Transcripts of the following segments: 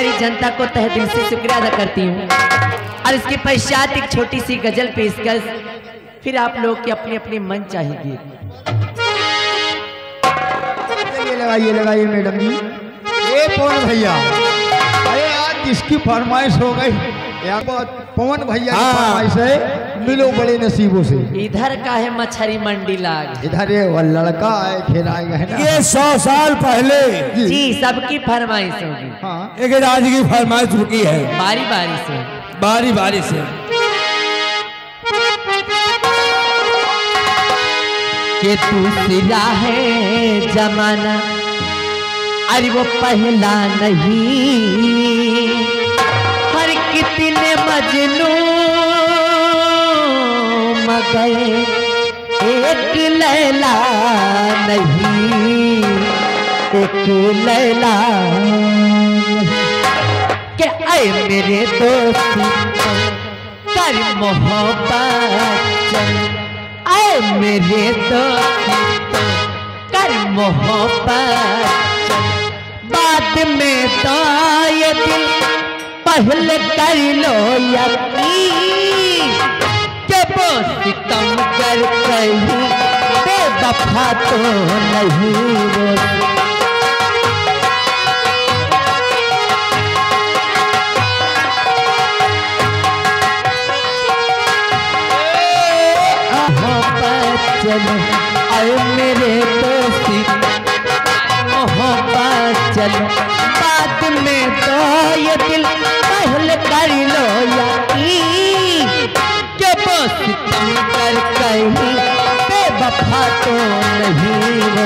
प्यारी जनता को तहे दिल से शुक्रिया अदा करती हूँ। और इसके पश्चात एक छोटी सी गजल पेशकश, फिर आप लोग के अपने अपने मन चाहिए। लगाइए लगाइए मैडम जी। ये पवन भैया, अरे आज जिसकी फरमाइश हो गई, पवन भैया की फरमाइश है, मिलो बड़े नसीबों से। इधर का है मछली मंडी लाग, इधर ये वो लड़का है खेलाएगा है ना। ये 100 साल पहले जी सबकी फरमाइश होगी। हाँ। एक राज की फरमाइश रुकी है, बारी बारी से बारी बारी से। कि दूसरा है जमाना, अरे वो पहला नहीं। हर कितने मजनू मगर एक लैला नहीं, एक लैला के आए मेरे दोस्त कर मोहब्बत, आए मेरे दोस्त कर मोहब्बत। बाद में तो ये दिल पहले कर लो यकीन, के वो सितम कर कहीं बेवफा तो नहीं वो। चलो आए मेरे दोस्ती मोहब्बत चलो, बाद में तो ये दिल पहले कर लो यकीन, के वो सितम कर कहीं बेवफा तो नहीं वो।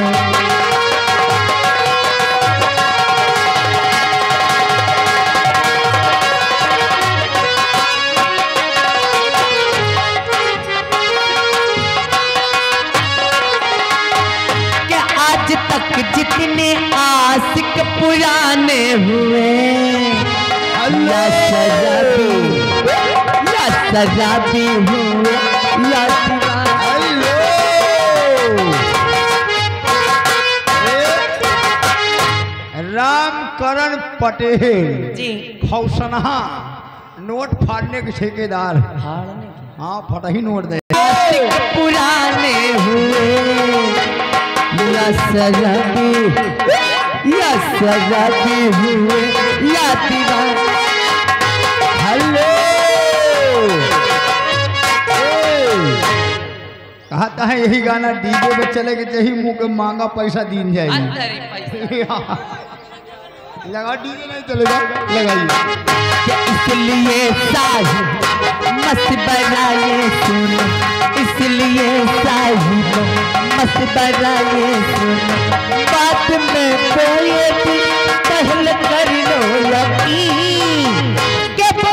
जितने आशिक पुराने हुए, या शराबी हुए या रामकरण पटेल जी खौसनहा नोट फाड़ने के ठेकेदार। हाँ फटा ही नोट दे। आशिक पुराने हुए या शराबी हुए या दीवार। हेलो कहता है यही गाना डीजे पे चले के चाहिए, मुंह के मांगा पैसा दीन जाएगी। लगा डीजे नहीं चलेगा, लगाइए। इसलिए साहिब मस्त बनाए सुनो, इसलिए साहिब मस्त बनाए सुनो, बात में कोई भी पहले कर लो यकीन, के वो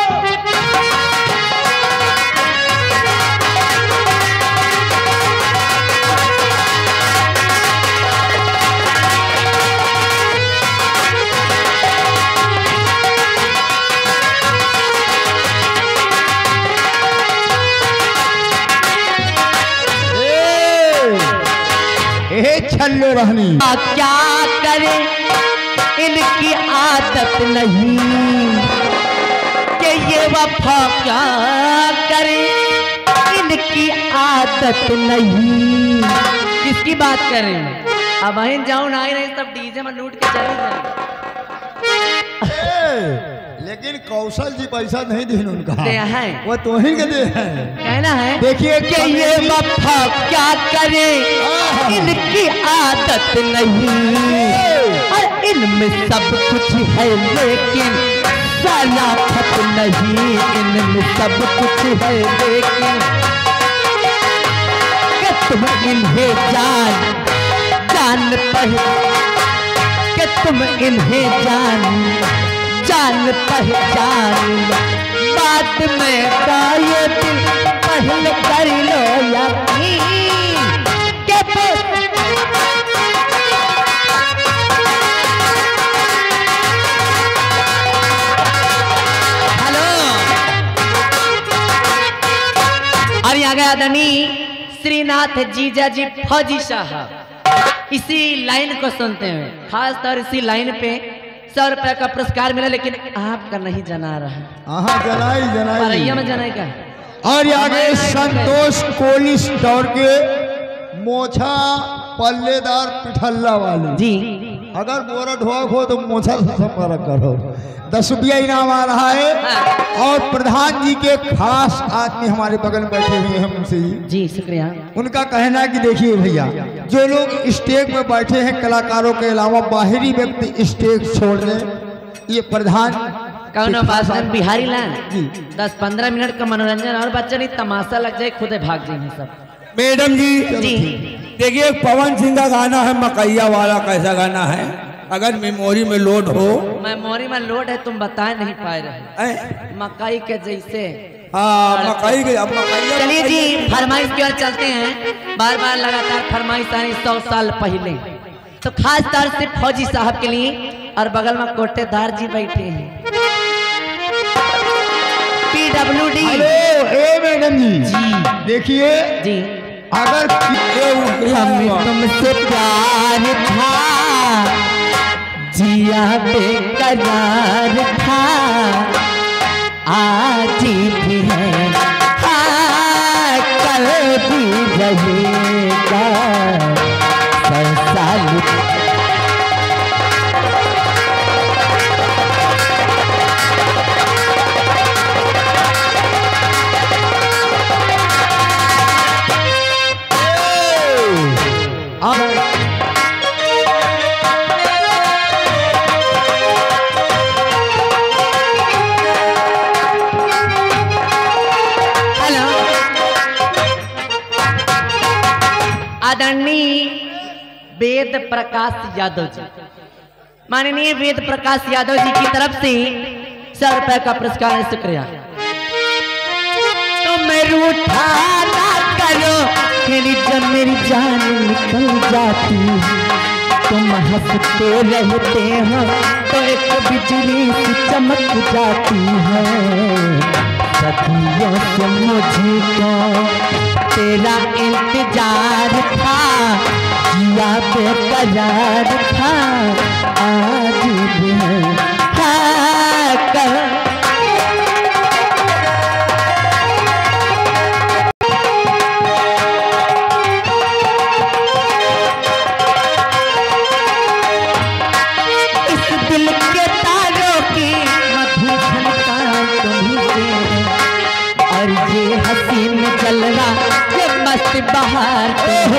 छल्लो रहनी। क्या करे इनकी आदत नहीं, कि ये वफा क्या करे इनकी आदत नहीं। किसकी बात करें? अब वहीं जाऊं ना ही नहीं, सब डीजे में लूट के चले जाए। लेकिन कौशल जी पैसा नहीं देन उनका, दे है वो तो ही के दे है। कहना है देखिए कि ये वफा क्या करे इनकी आदत नहीं, और इनमें सब कुछ है लेकिन शराफत नहीं। इनमें सब कुछ है लेकिन कि तुम इन्हें जान कि तुम इन्हें जान पहचान, बात में ये दिल पहले कर लो यकीन, के हेलो। और यहाँ गया आदरणीय श्रीनाथ जीजा जी फौजी साहब, इसी लाइन को सुनते हैं। खास तौर इसी लाइन पे 100 रुपए का पुरस्कार मिला, लेकिन आपका नहीं जना रहा। हाँ जनाई जनाई परैया में जनाई का। और आगे संतोष कोली स्टोर के मोछा पल्लेदार पिठल्ला वाले जी, अगर बोरा ढोक हो तो मोछा से संपर्क करो। 10 रुपया इनाम आ रहा है। और प्रधान जी के खास आदमी हमारे बगल में बैठे हुए हैं हमसे जी, शुक्रिया। उनका कहना है कि देखिए भैया, जो लोग स्टेज में बैठे हैं कलाकारों के अलावा बाहरी व्यक्ति स्टेज छोड़ दें। ये प्रधान कौन बासन बिहारी लाल जी 10-15 मिनट का मनोरंजन और बच्चा नहीं तमाशा लग जाए, खुदे भाग जाएंगे सब। मैडम जी जी देखिए, पवन सिंह का गाना है मकैया वाला, कैसा गाना है? अगर मेमोरी में लोड हो। मेमोरी में लोड है, तुम बता नहीं पा रहे। मकई के जैसे। हाँ मकई के, अब मकैया। चलिए जी, फरमाइश की ओर चलते हैं। बार बार लगातार फरमाइश आई 100 साल पहले, तो खास तौर से फौजी साहब के लिए। और बगल में कोटेदार जी बैठे हैं, PWD। ए मैडम जी देखिए जी, अगर हमें तुमसे प्यार था, जिया बेकरार था, आज भी है, हाँ कल भी रहेगा, 100 साल। आदरणीय वेद प्रकाश यादव जी, माननीय वेद प्रकाश यादव जी की तरफ से 100 रुपए का पुरस्कार है। शुक्रिया। तो मैं रूठा ना करो, जब मेरी जान निकल जाती, तुम हंसते रहते हो तो एक बिजली सी चमक जाती है। सदियों से मुझको तेरा इंतजार था, जिया बेकरार था, आज भी है, हाँ कल। इस दिल के तारों की मधुर झनकार तुम्हीं से है, और ये हसीन जलवा ये मस्त बहार तो।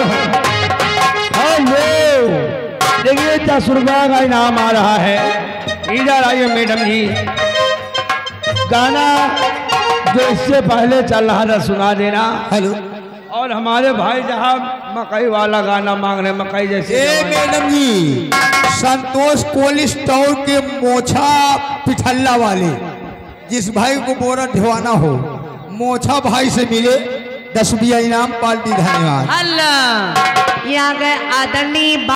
हेलो, देखिए 10 रुपया का इनाम आ रहा है। इधर आइए मैडम जी, गाना जो इससे पहले चल रहा था सुना देना। हेलो। और हमारे भाई साहब मकई वाला गाना मांग रहे, मकई जैसे। ए मैडम जी, संतोष कोली स्टोर के मोछा पिठल्ला वाले, जिस भाई को बोरा ढिवाना हो, मोछा भाई से मिले, 10 रुपया इनाम पार्टी। धन्यवाद। अल्लाह, ये आ गए आदरणीय